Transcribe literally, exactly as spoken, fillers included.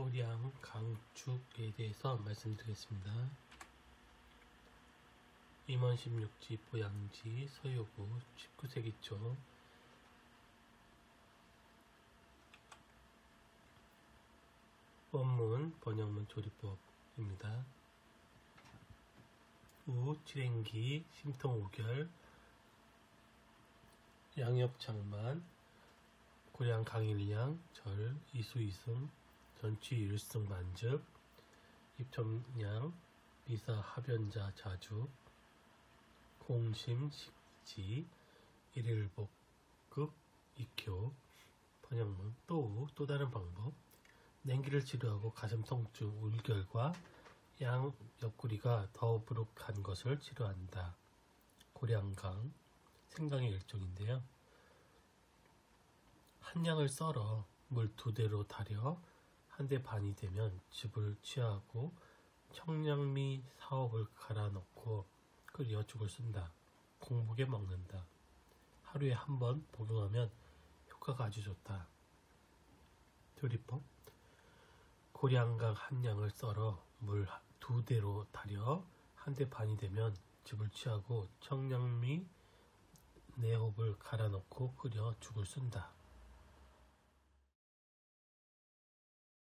고량 강축에 대해서 말씀드리겠습니다. 임원 십육 지 보양지 서효구 십구 세기 초 원문 번역문 조리법입니다. 우 칠행기 심통 오결 양엽장만 고량 강일량 절 이수이승 전취 일승 만즙 입점량 미사 합연자 자주 공심 식지 일일복극 익효 번역문 또, 또 다른 방법 냉기를 치료하고 가슴 통증 울결과 양 옆구리가 더부룩한 것을 치료한다. 고량강 생강의 일종인데요. 한 양을 썰어 물 두 대로 달여 한 대 반이 되면 즙을 취하고 청량미 사업을 갈아 넣고 끓여 죽을 쓴다. 공복에 먹는다. 하루에 한 번 복용하면 효과가 아주 좋다. 조리법 고량강 한 양을 썰어 물 두 대로 달여 한 대 반이 되면 즙을 취하고 청량미 내홉을 갈아 넣고 끓여 죽을 쓴다.